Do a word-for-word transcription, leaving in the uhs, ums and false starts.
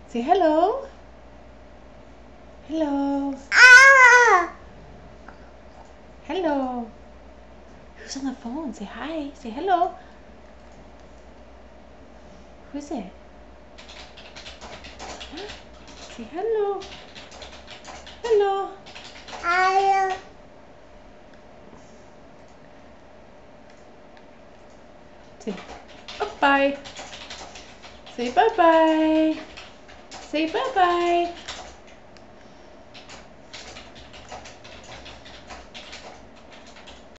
Say hello. Hello. Hello. Who's on the phone? Say hi. Say hello. Who's it? Huh? Say hello. Hello. Hello. Say bye-bye. Say bye-bye. Say bye-bye.